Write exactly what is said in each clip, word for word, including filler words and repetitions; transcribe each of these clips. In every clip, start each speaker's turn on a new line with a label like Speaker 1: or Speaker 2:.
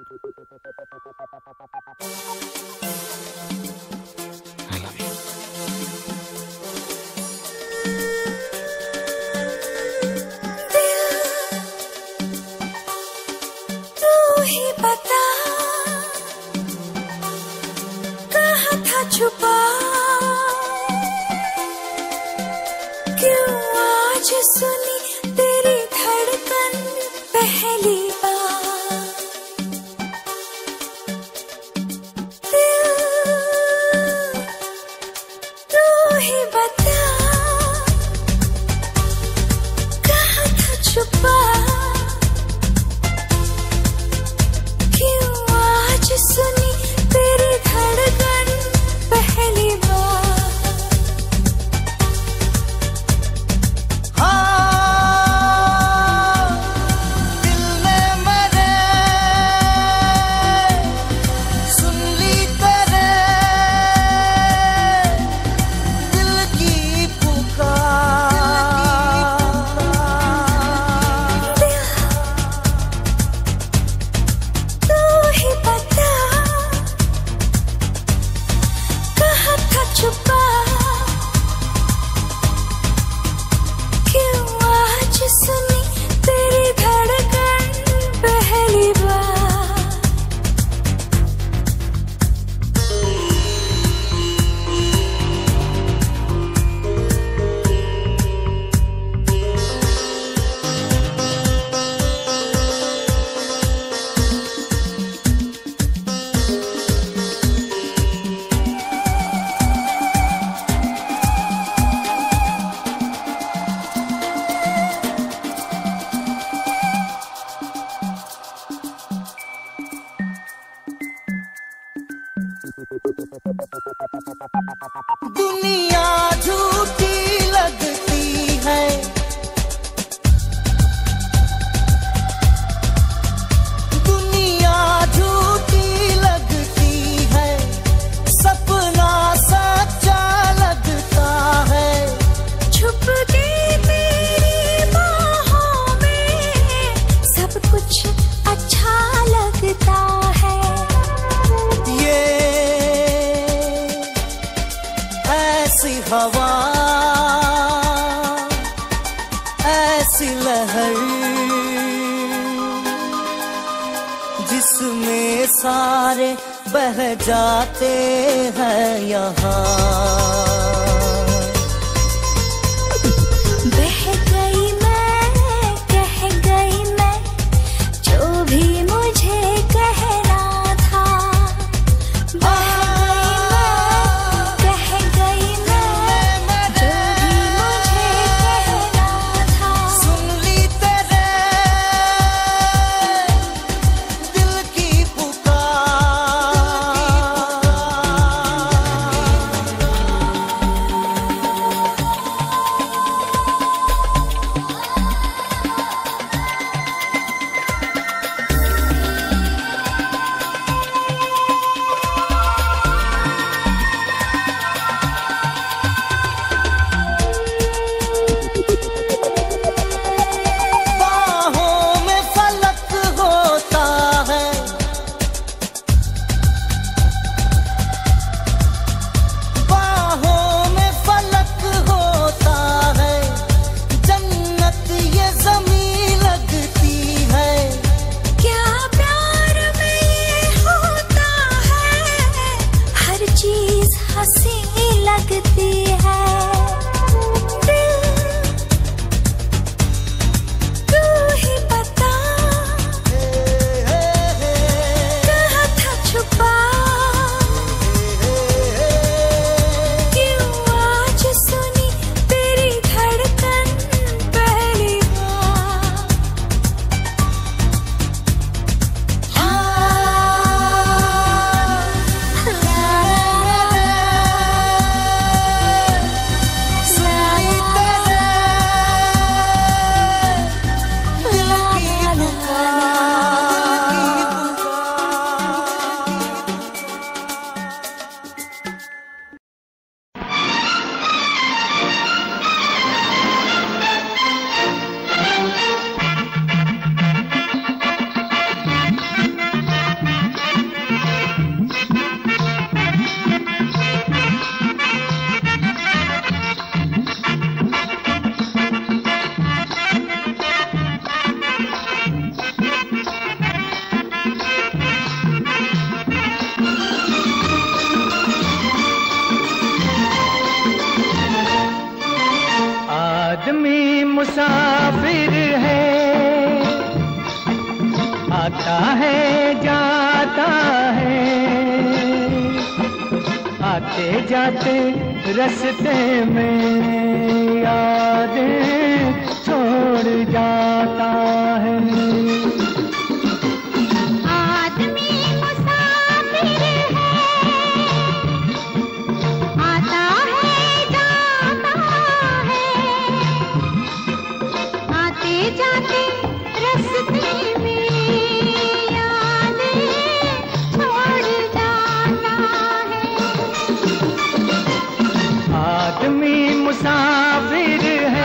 Speaker 1: I love you.
Speaker 2: तू ही बता कहाँ था छुपा, क्यों आज सुनी तेरी धड़कन पहली बार। दिल तू ही बता कहाँ था छुपा, क्यों आज सुनी तेरी धड़कन पहली बार।
Speaker 3: दुनिया झूठी लगती है, दुनिया झूठी लगती है, सपना सच्चा लगता है।
Speaker 2: छुप के तेरी बाहों में सब कुछ अच्छा लगता है।
Speaker 3: ये ऐसी हवा, ऐसी लहर, जिसमें सारे बह जाते हैं यहाँ।
Speaker 2: बह गई मैं, कह गई मैं, जो भी मुझे कहना था। बह गई मैं, कह गई मैं, जो भी मुझे कहना था।
Speaker 3: सुन ली तेरे दिल की पुकार,
Speaker 4: आता है जाता है, आते जाते रास्ते में यादें छोड़ जाता है।
Speaker 2: आदमी मुसाफिर है, आता है जाता है, आते जाते रास्ते में यादें छोड़ जाता है।
Speaker 4: आदमी मुसाफिर है,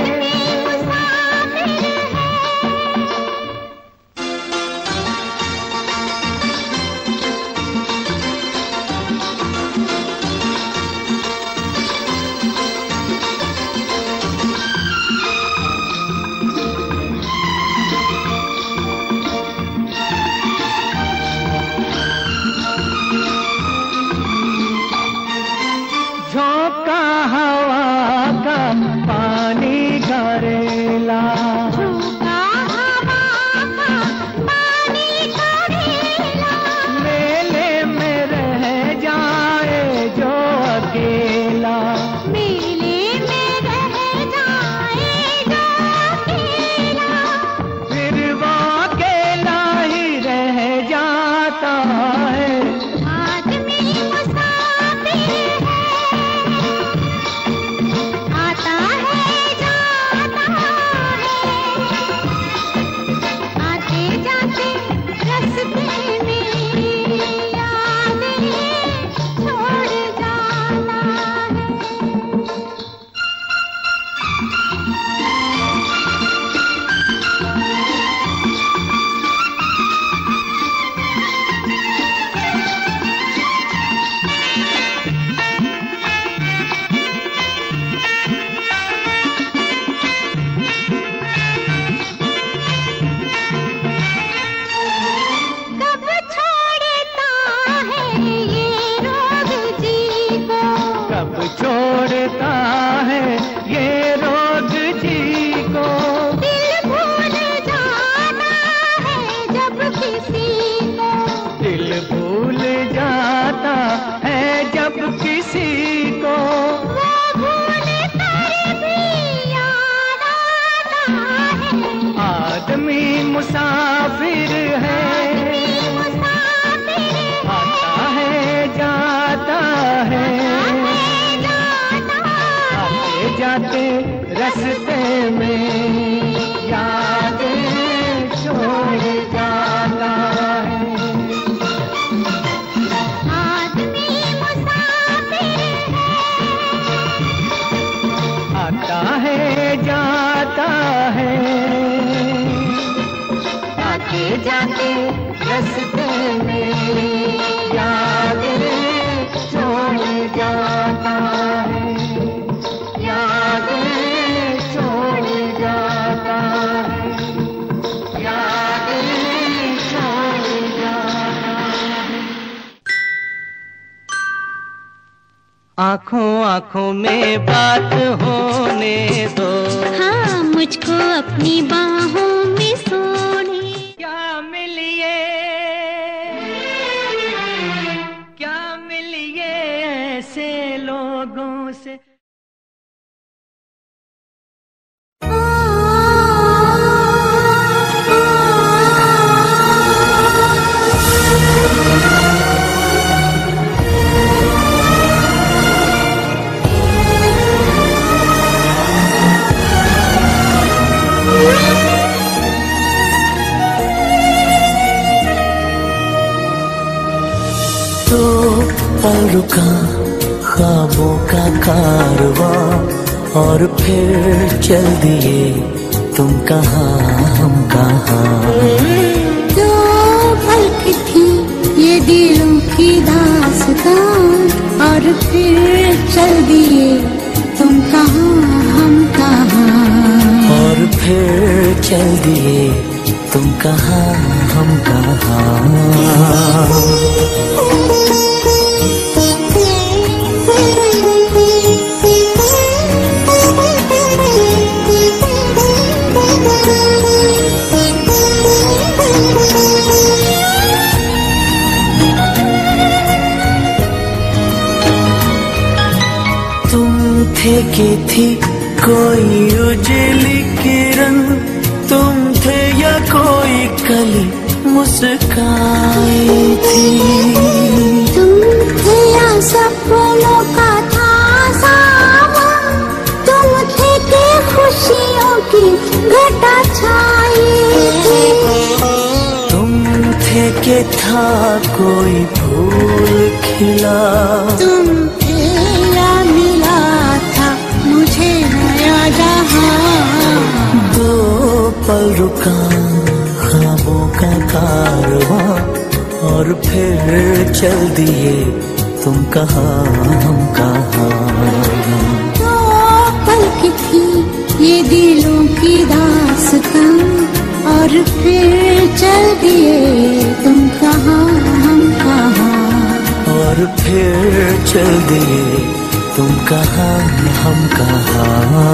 Speaker 4: झोंका हवा का पानी करेला,
Speaker 2: झोंका हवा का पानी करेला,
Speaker 4: मेले में रह जाए जो अकेला,
Speaker 2: मेले में रह जाए जो अकेला,
Speaker 4: फिर वो अकेला ही रह जाता है।
Speaker 2: आदमी मुसाफिर है, आता है जाता है, आते जाते रास्ते में यादें छोड़ जाता है। कब छोड़ता है ये रोग जी को,
Speaker 4: कब छोड़ता है ये रोग जी को,
Speaker 2: दिल भूल जाना है जब किसी को,
Speaker 4: दिल भूल जाता है जब किसी को,
Speaker 2: वो भूल कर भी याद आता है।
Speaker 4: आदमी मुसाफिर है,
Speaker 2: मुसाफिर
Speaker 4: आता है जाता है, आते जाते रास्ते में यादें छोड़ जाता है।
Speaker 2: आदमी मुसाफिर
Speaker 4: आता है जाता है, आते जाते रास्ते में यादें छोड़ जाता है, यादें छोड़ जाता है, यादें छोड़ जाता है। आँखों आँखों में बात होने दो,
Speaker 2: हाँ मुझको अपनी बाहों में सोने।
Speaker 4: क्या मिलिए क्या मिलिए ऐसे लोगों से।
Speaker 3: तो पल रुका ख्वाबों का कारवां और फिर चल दिए तुम कहाँ हम कहाँ।
Speaker 2: दो पल की थी ये दिलों की दास्तां और फिर चल दिए तुम कहाँ हम कहाँ।
Speaker 3: और फिर चल दिए तुम कहाँ हम कहाँ।
Speaker 2: Thank you.
Speaker 3: थे कि थी कोई उजली किरण, तुम थे या कोई कली मुस्काई थी।
Speaker 2: तुम थे या सपनों का था सावन, तुम थे कि खुशियों की घटा छाई थी।
Speaker 3: तुम थे कि था कोई फूल खिला,
Speaker 2: तुम थे या मिला था मुझे नया जहां।
Speaker 3: दो पल रुका ख्वाबों का कारवां, और फिर चल दिए तुम कहाँ हम कहाँ।
Speaker 2: दो पल की थी ये दिलों की दास्तां, और फिर चल दिए तुम कहाँ हम कहाँ।
Speaker 3: और फिर चल दिए तुम कहाँ हम कहाँ।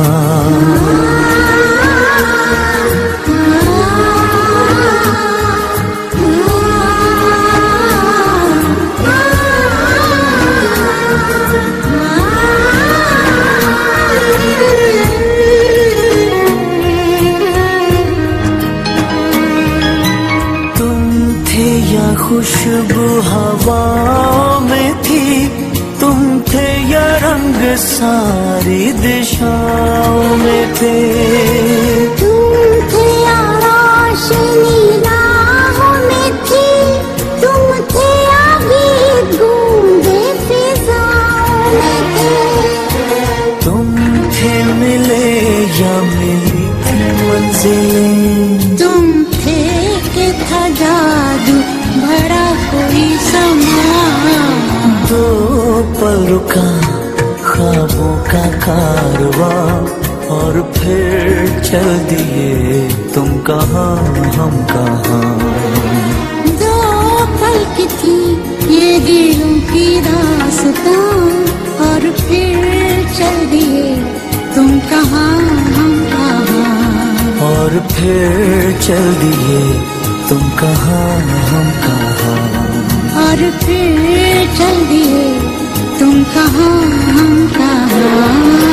Speaker 3: खुशबू हवाओं में थी, तुम थे या रंग सारी दिशाओं में थे।
Speaker 2: तुम थे या रोशनी राहों में थी, तुम थे या गीत गूंजे फिजाओं में थे।
Speaker 3: तुम थे मिले या मिली थी मंजिलें,
Speaker 2: तुम थे कि था जादू भरा कोई समा।
Speaker 3: दो पल रुका ख्वाबों का कारवां, और फिर चल दिए तुम कहाँ हम कहाँ।
Speaker 2: दो पल की थी ये दिलों की दास्तां, और फिर चल दिए तुम कहाँ हम कहाँ।
Speaker 3: और फिर चल दिए तुम कहाँ हम कहाँ।
Speaker 2: और फिर चल दिए तुम कहाँ हम कहाँ।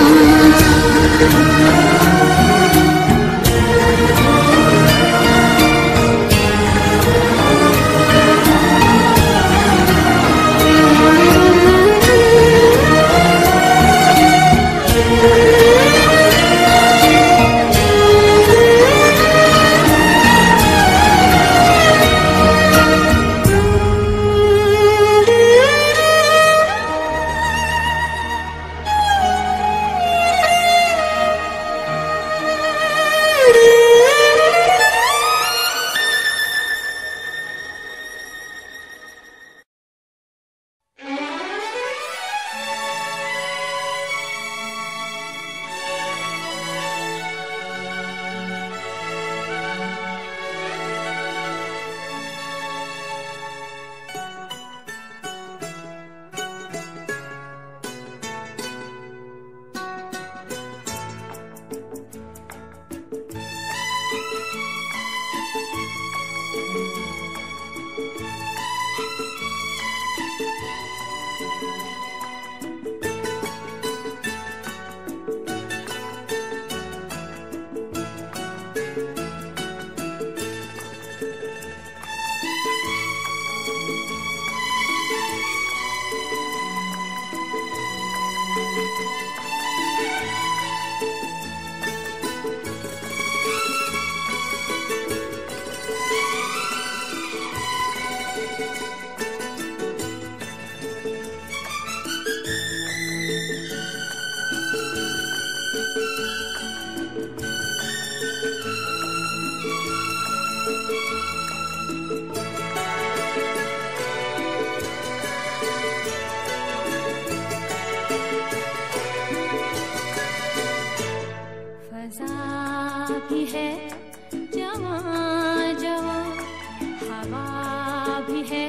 Speaker 5: भी है जवां जवां, हवा भी है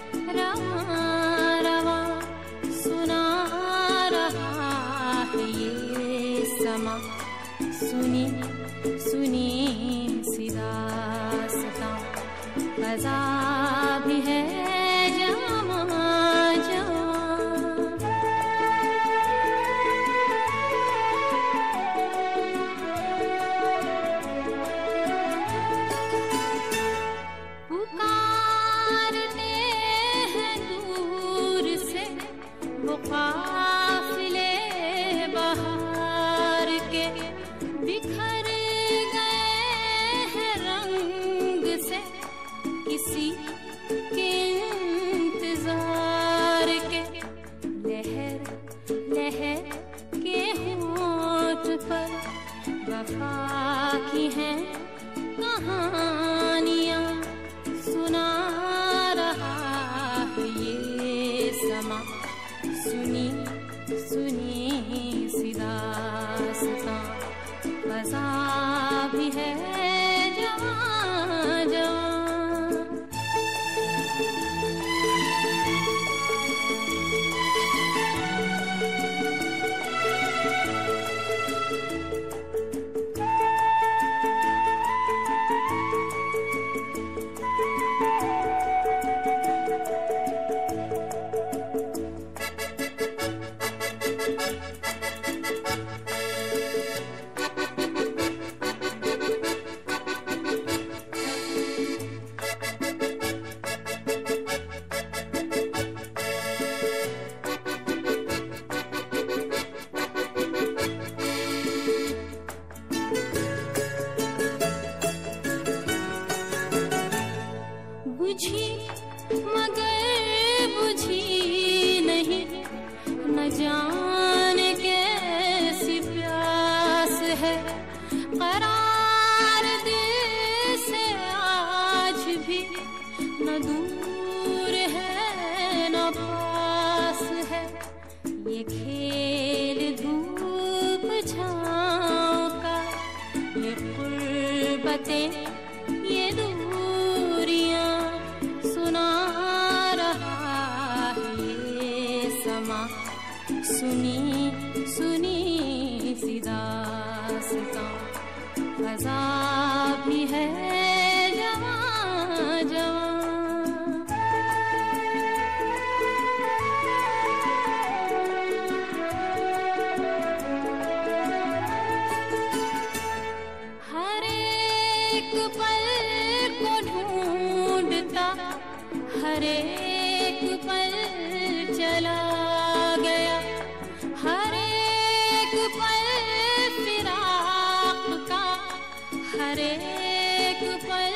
Speaker 5: रवां रवां, सुना रहा है ये समा, सुनी सुनी सी दास्तां, फ़ज़ा भी है जवां जवां। भी हैं कहानियाँ सुना रहा है ये समा। सुनी सुनी सी दास्तां फ़ज़ा भी है जवां जवां। बुझी मगर बुझी नहीं, न जाने कैसी प्यास है करार दिल से आज भी, न दूर है न पास है। ये खेल धूप छाँव का, ये कुर्बतें ये दूरियां सुना रहा है ये समा। सुनी सुनी सी दास्तां फ़ज़ा भी है जवां जवां। हर एक पल को ढूंढता हर एक पल चला गया, हर एक पल फिराक का, हर एक पल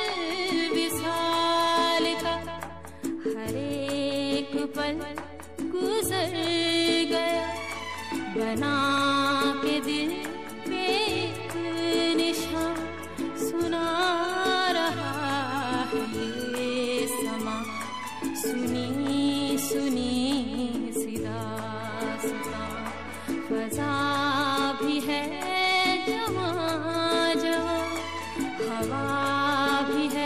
Speaker 5: विसाल का, हर एक पल गुजर गया बना के दिल पे एक निशान। सुना रहा है ये समा। सुनी सुनी सी दास्तां फ़ज़ा भी है जवां जवां, हवा भी है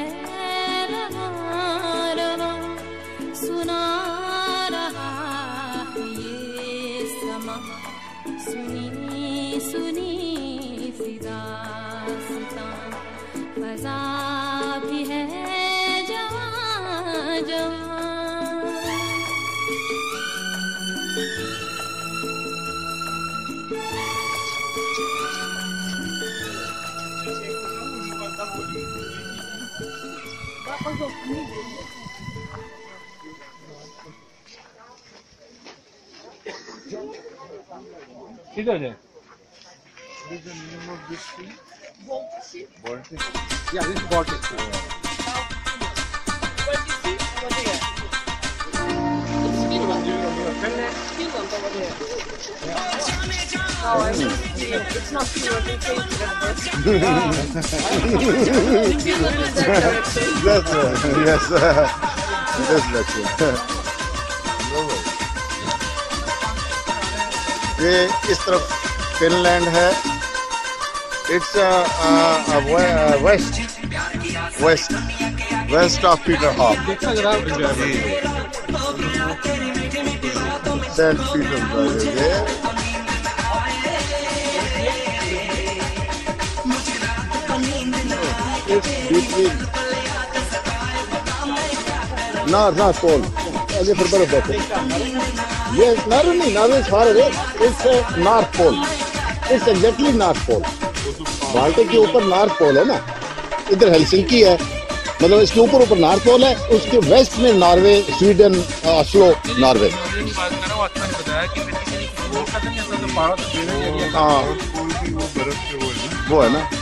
Speaker 5: रवां रवां। सुना रहा है ये समा। सुनी सुनी सी दास्तां फ़ज़ा भी है जवां जवां।
Speaker 1: किधर है?
Speaker 6: What is the name of this tree?
Speaker 2: Baltic.
Speaker 6: Baltic.
Speaker 1: Yeah, this is Baltic.
Speaker 2: It's not clear. They changed it at first.
Speaker 6: That's right. Yes. That's right. ये इस तरफ फिनलैंड है। It's west west west of Peterhof, Saint Petersburg है। It's between North North Pole. आगे फिर बर्फ देखो। ये नॉर्वे नहीं, Norway is far away. It's North Pole. It's exactly North Pole. Baltic के ऊपर नॉर्थ पोल है ना, इधर हेलसिंकी है, मतलब इसके ऊपर ऊपर नॉर्थ पोल है, उसके वेस्ट में नॉर्वे, स्वीडन, ऑस्लो, नॉर्वे। हाँ वो है ना।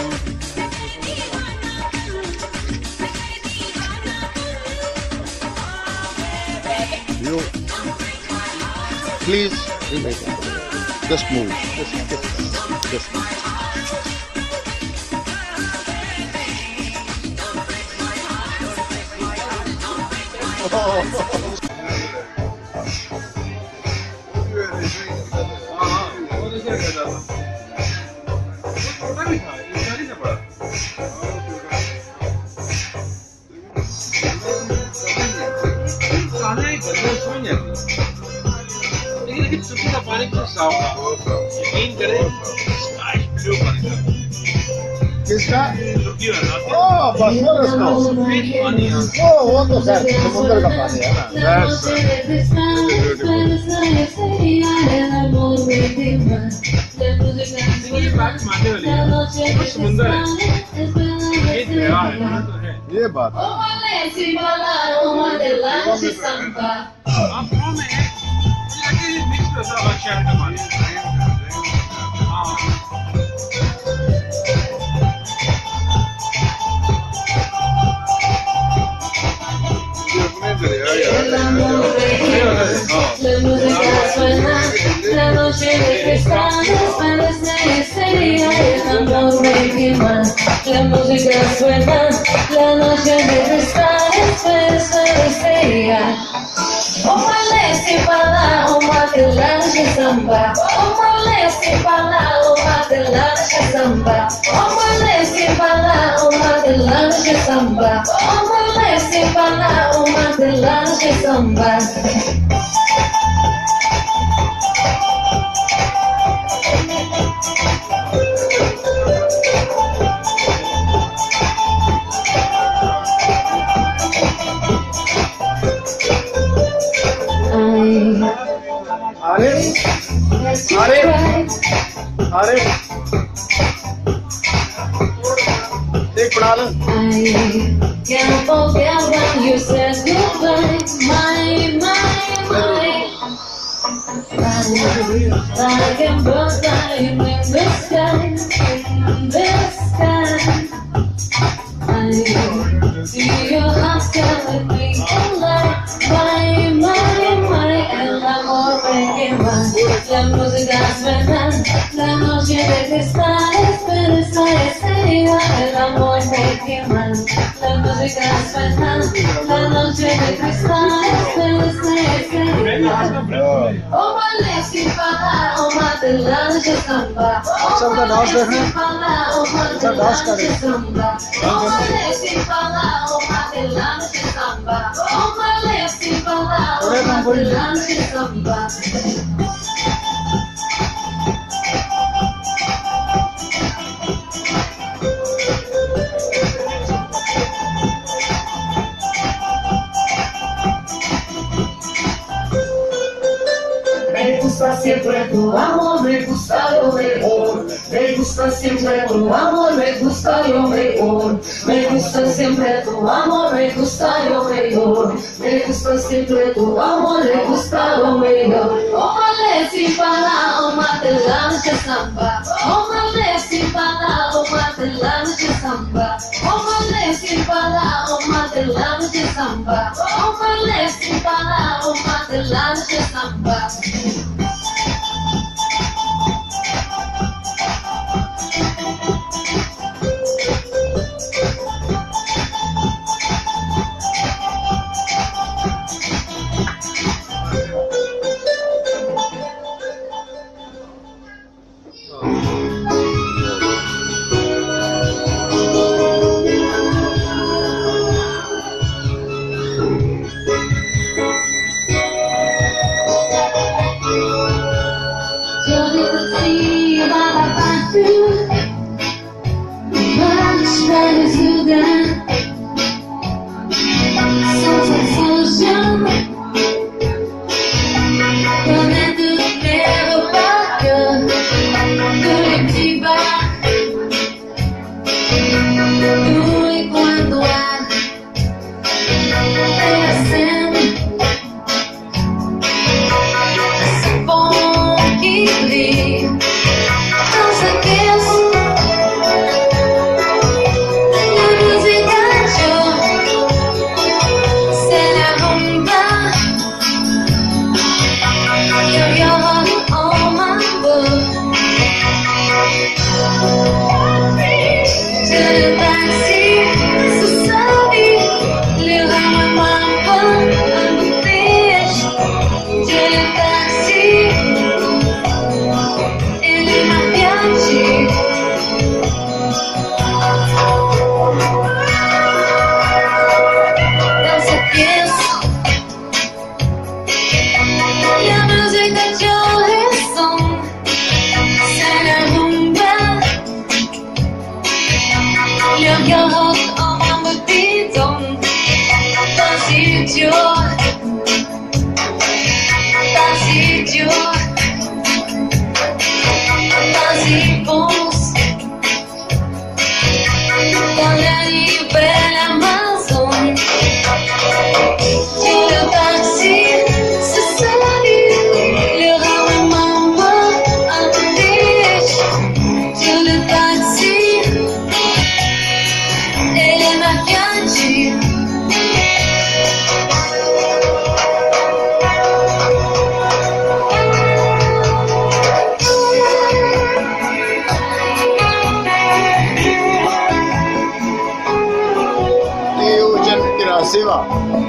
Speaker 6: You please just move. Just, just, just move.
Speaker 1: लेकिन चुकी का पानी कुछ साफ था, यकीन करें स्काई ब्लू पानी था।
Speaker 6: किसका?
Speaker 1: चुकी वाला
Speaker 6: ओ बस वो रस्ता
Speaker 1: स्वीट पानी है।
Speaker 6: वो वो तो सर समुद्र का पानी है ना। That's
Speaker 1: ये बात मानने वाली है, वो समुद्र है, ये दरिया है, ये तो है।
Speaker 6: ये बात है।
Speaker 1: आप गाँव में है, लगे मिक्स होता है शहर का पानी। हाँ।
Speaker 2: La música suena, la noche de cristales parece estrella, el amor me quema. La música suena, la noche de cristales parece estrella. Uma leste para uma telanche samba, uma leste para uma telanche samba, uma leste para uma telanche samba, uma leste para uma telanche samba.
Speaker 6: अरे अरे अरे एक पढ़ा लो।
Speaker 2: I can't forget when you said goodbye, my, my, my. Like a bird flying in the sky, in the sky. I see your heart telling me alive, my, my, my. El amor me quema, la música suena, la noche de cristales, pero esa estrella. El amor me quema, la música suena, la noche de cristales, pero esa estrella. Oh, vale, si para, oh, mate la noche samba.
Speaker 6: सबका dance देखना
Speaker 2: सब dance करें samba. Oh, vale, si para, oh, mate la noche samba. Oh, vale, si para, oh, mate la noche samba. Me gusta siempre tu amor, me gusta lo mejor. Me gusta siempre tu amor, me gusta lo mejor. Me gusta siempre tu amor, me gusta lo mejor. Me gusta siempre tu amor, me gusta lo mejor. Oh, vale, si para, oh, mate la noche samba. Oh, vale, si para, oh, mate la noche samba. Oh, vale, si para, oh, mate la noche samba. Oh, vale, si para, oh, mate la noche samba. Music jag hört om en beton. Das Idiot, das Idiot, das Ibons, dans la belle Amazon. Et le taxi se salue, le rarement à riche. Sur le taxi et les mariachis.
Speaker 6: Neva.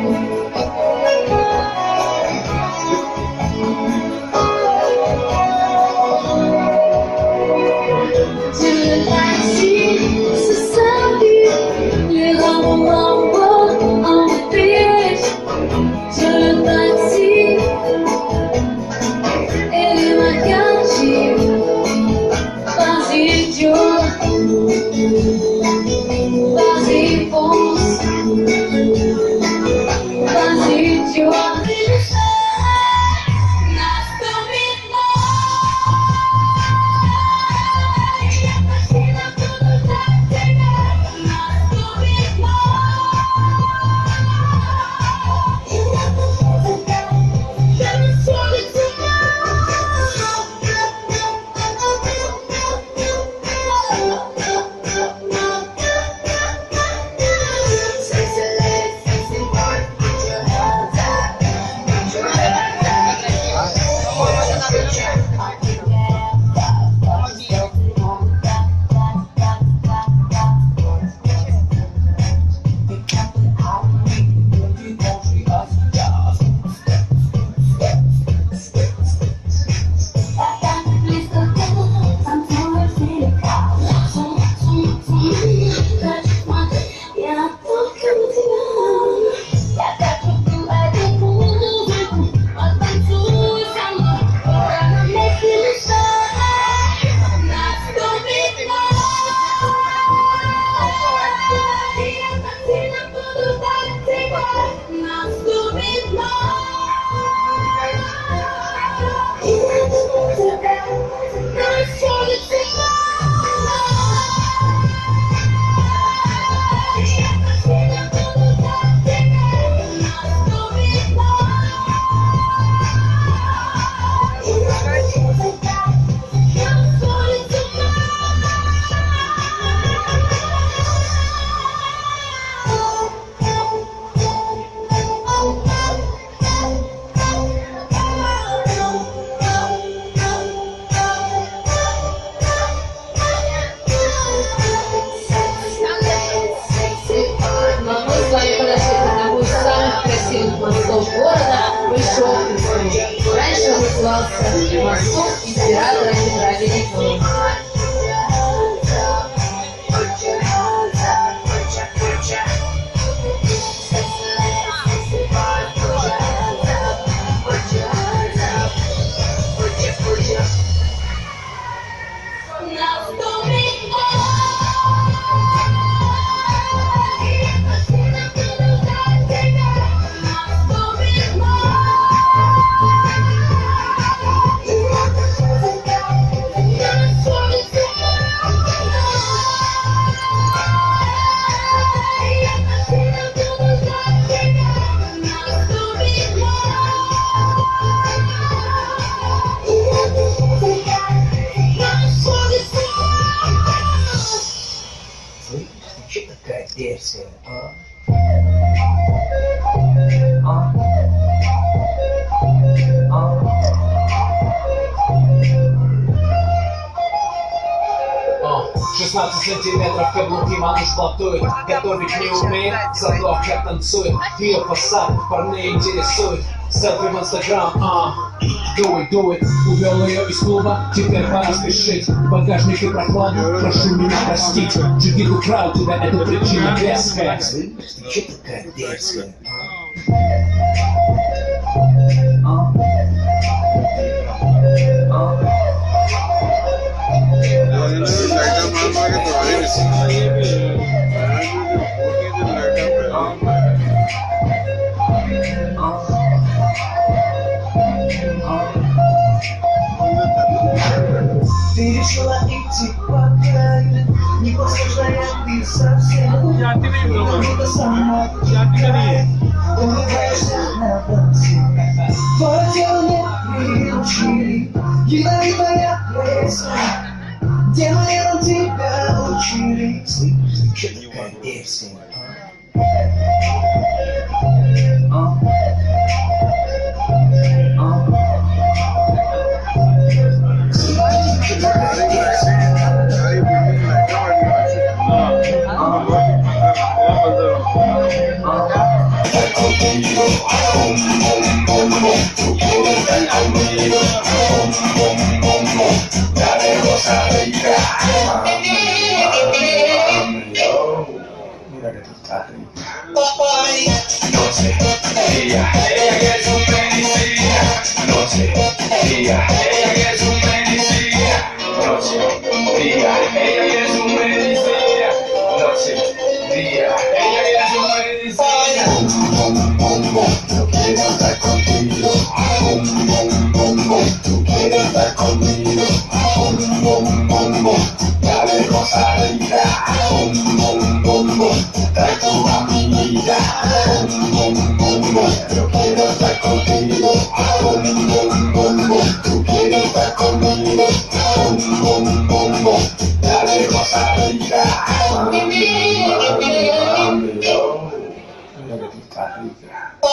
Speaker 7: шестнадцать сантиметров каблуки малыш платует. Готовить не умеет, зато как танцует. Ее фасад парней интересует. Селфи в инстаграм, а do it, do it. Увел ее из клуба, теперь пора спешить. Багажник и прохладу, прошу меня простить. Джигит украл тебя, это причина веская. Ты че такая дерзкая?
Speaker 1: जाती नहीं लोगों जाती का नहीं है
Speaker 8: Noche, día, ella que es un medicina. Noche, día, ella que es un medicina. Noche, día, ella que es un medicina. Noche, día, ella que es un medicina. Bum, bum, bum, yo quiero estar contigo. Bum, bum, bum, bum, tú quieres estar conmigo. Bum, bum, bum, bum, dale gozadita. Bum, bum, bum, bum, trae tu a mi vida. Bum, bum, bum, bum, yo quiero estar contigo. Bum, bum, bum, bum, tú quieres estar conmigo. Bum, bum, bum, bum, dale gozadita. Mami, mami, mami, oh, mira que tú estás rica.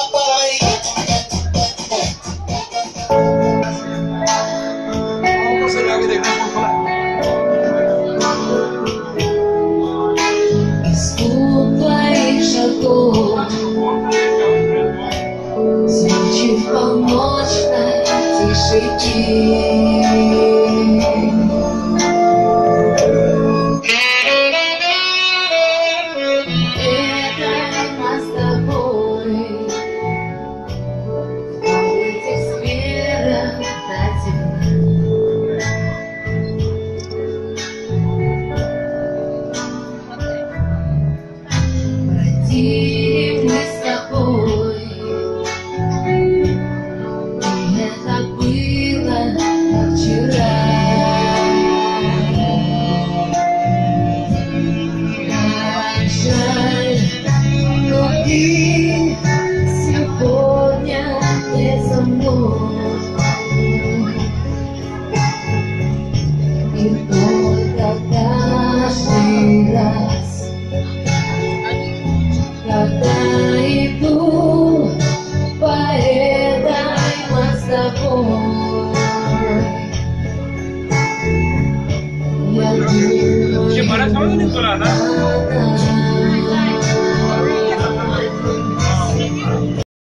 Speaker 1: ¿Cómo se ve aquí de gran
Speaker 2: Свечи в полночной тишине. Это нас с тобой в этих сферах до темна. Бродить